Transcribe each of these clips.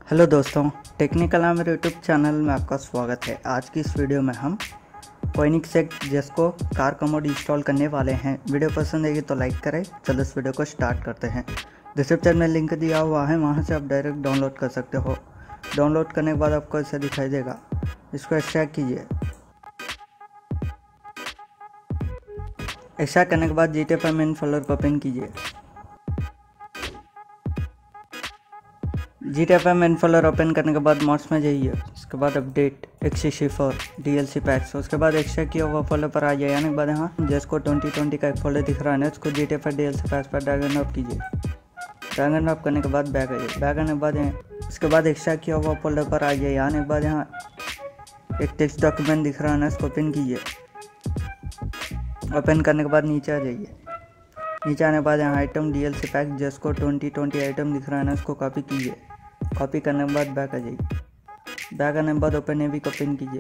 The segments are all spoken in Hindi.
हेलो दोस्तों, टेक्निकल आमिर यूट्यूब चैनल में आपका स्वागत है। आज की इस वीडियो में हम कोनिग्सेक जेस्को कार कमोड इंस्टॉल करने वाले हैं। वीडियो पसंद आएगी तो लाइक करें। चलो इस वीडियो को स्टार्ट करते हैं। डिस्क्रिप्शन में लिंक दिया हुआ है, वहां से आप डायरेक्ट डाउनलोड कर सकते हो। डाउनलोड करने के बाद आपको ऐसा दिखाई देगा। इसको एक्सट्रैक्ट कीजिए। एक्सट्रैक्ट करने के बाद GTFM मेन फोल्डर को ओपन कीजिए। GTFM मेन फोल्डर ओपन करने के बाद मोड्स में जाइए। उसके बाद अपडेट x64 DLC पैक्स। उसके बाद एक्सट्रैक्ट किया हुआ फोल्डर पर आ जाए। आने के बाद यहाँ जेस्को 2020 का एक फोल्डर दिख रहा है, उसको GTFM DLC पैक्स पर ड्रैग एंड ड्रॉप कीजिए। ड्रैग एंड ड्रॉप करने के बाद बैक आइए। बैक आने के बाद उसके बाद एक्सट्रैक्ट किया हुआ फोल्डर पर आ जाइए। आने के बाद यहाँ एक टेक्स्ट डॉक्यूमेंट दिख रहा है, उसको ओपन कीजिए। ओपन करने के बाद नीचे आ जाइए। नीचे आने के बाद यहाँ item DLC pack Jesko 2020 item दिख रहा है, उसको कॉपी कीजिए। कॉपी करने के बाद बैक आ जाइए। बैक आने के बाद ओपन एवी को ओपन कीजिए।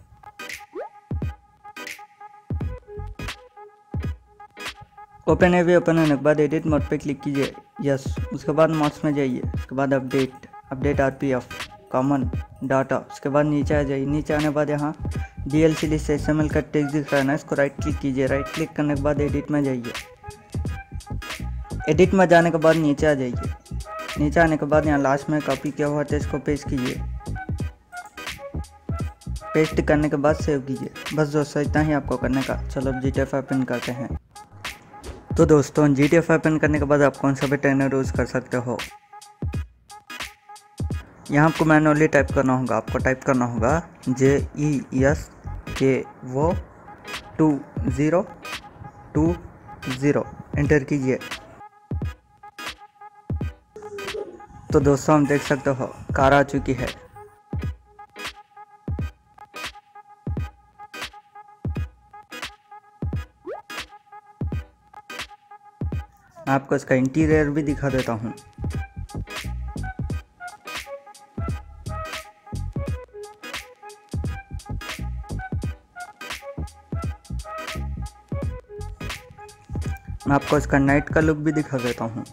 ओपन एवी ओपन होने के बाद एडिट मोड पे क्लिक कीजिए। यस। उसके बाद मोड्स में जाइए। उसके बाद अपडेट RPF कॉमन डाटा। उसके बाद नीचे आ जाइए। नीचे आने के बाद यहाँ DLC लिस्ट XML का टेक्स्ट दिख रहा है, इसको राइट क्लिक कीजिए। राइट क्लिक करने के बाद एडिट में जाइए। एडिट में जाने के बाद नीचे आ जाइए। नीचे आने के बाद यहाँ लास्ट में कॉपी किया हुआ टेक्स्ट को पेस्ट कीजिए। पेस्ट करने के बाद सेव कीजिए। बस दोस्तों इतना ही आपको करने का। चलो अब GTFM ओपन करते हैं। तो दोस्तों GTFM ओपन करने के बाद आप कौन सा भी ट्रेनर यूज़ कर सकते हो। यहाँ आपको मैनुअली टाइप करना होगा। आपको टाइप करना होगा JESKO2020। एंटर कीजिए। तो दोस्तों हम देख सकते हो कार आ चुकी है। मैं आपको इसका इंटीरियर भी दिखा देता हूँ। मैं आपको इसका नाइट का लुक भी दिखा देता हूँ।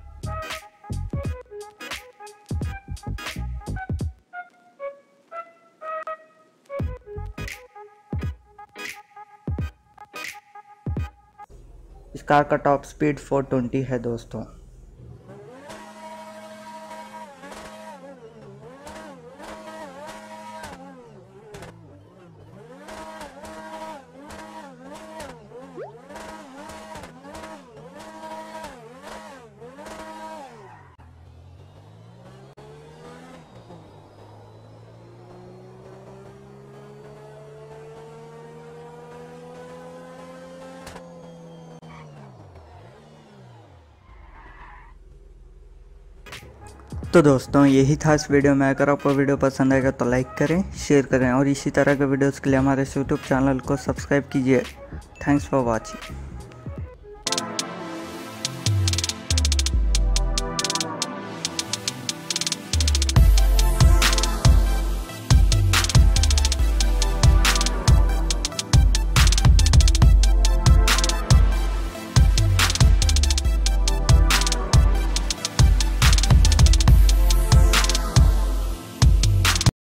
इस कार का टॉप स्पीड 420 है दोस्तों। तो दोस्तों यही था इस वीडियो में। अगर आपको वीडियो पसंद आएगा तो लाइक करें, शेयर करें और इसी तरह के वीडियोस के लिए हमारे YouTube चैनल को सब्सक्राइब कीजिए। Thanks for watching.